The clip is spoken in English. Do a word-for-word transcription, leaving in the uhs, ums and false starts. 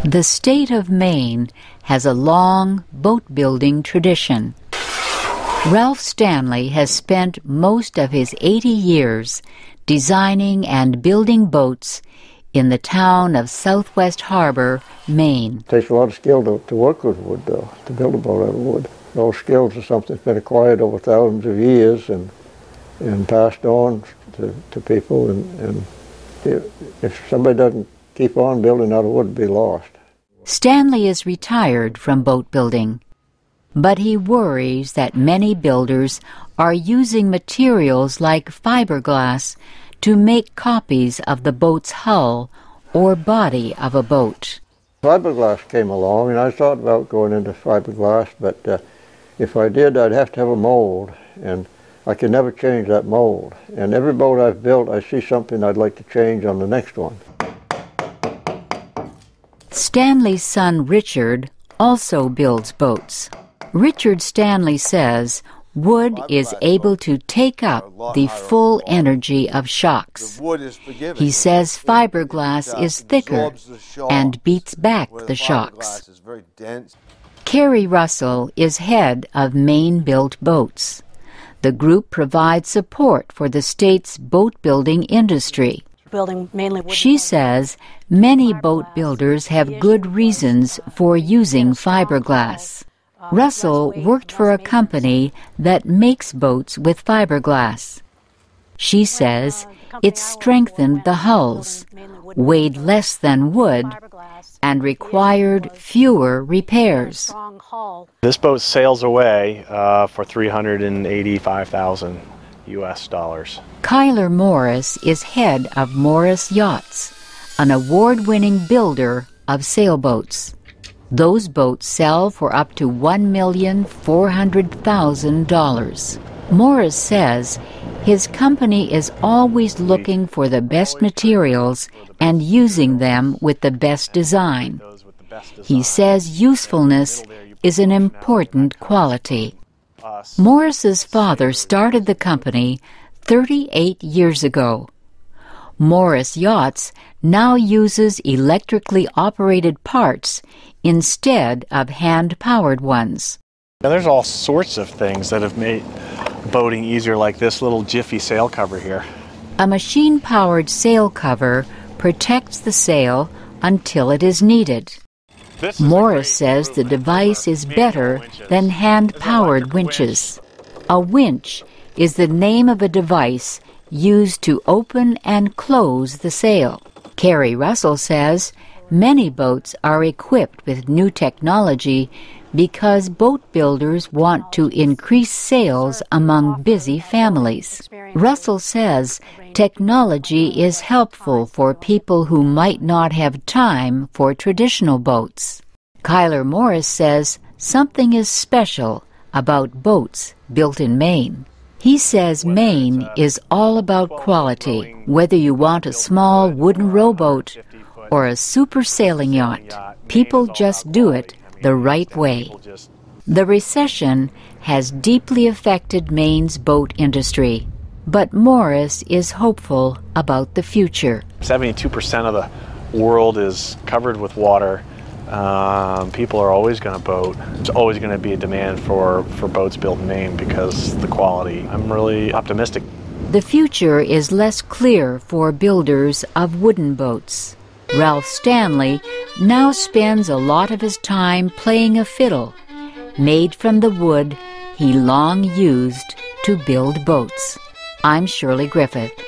The state of Maine has a long boat-building tradition. Ralph Stanley has spent most of his eighty years designing and building boats in the town of Southwest Harbor, Maine. It takes a lot of skill to, to work with wood, though, to build a boat out of wood. Those skills are something that's been acquired over thousands of years and, and passed on to, to people. And, and if somebody doesn't keep on building out of wood, it'll be lost. Stanley is retired from boat building, but he worries that many builders are using materials like fiberglass to make copies of the boat's hull or body of a boat. Fiberglass came along, and I thought about going into fiberglass, but uh, if I did, I'd have to have a mold, and I could never change that mold. And every boat I've built, I see something I'd like to change on the next one. Stanley's son Richard also builds boats. Richard Stanley says wood is able to take up the full energy of shocks. He says fiberglass is thicker and beats back the shocks. Kerry Russell is head of Maine Built Boats. The group provides support for the state's boat-building industry. She says many boat builders have good reasons for using fiberglass. Russell worked for a company that makes boats with fiberglass. She says it strengthened the hulls, weighed less than wood, and required fewer repairs. This boat sails away uh, for three hundred eighty-five thousand U S dollars. Kyler Morris is head of Morris Yachts, an award-winning builder of sailboats. Those boats sell for up to one million four hundred thousand dollars. Morris says his company is always looking for the best materials and using them with the best design. He says usefulness is an important quality. Morris's father started the company thirty-eight years ago. Morris Yachts now uses electrically operated parts instead of hand-powered ones. Now, there's all sorts of things that have made boating easier, like this little jiffy sail cover here. A machine-powered sail cover protects the sail until it is needed. Morris says the device is better than hand-powered winches. A winch is the name of a device used to open and close the sail. Kerry Russell says many boats are equipped with new technology because boat builders want to increase sales among busy families. Russell says technology is helpful for people who might not have time for traditional boats. Kyler Morris says something is special about boats built in Maine. He says Maine is all about quality, whether you want a small wooden rowboat or a super sailing yacht. People just do it the right way. The recession has deeply affected Maine's boat industry, but Morris is hopeful about the future. seventy-two percent of the world is covered with water. Um, people are always going to boat. There's always going to be a demand for, for boats built in Maine because of the quality. I'm really optimistic. The future is less clear for builders of wooden boats. Ralph Stanley now spends a lot of his time playing a fiddle, made from the wood he long used to build boats. I'm Shirley Griffith.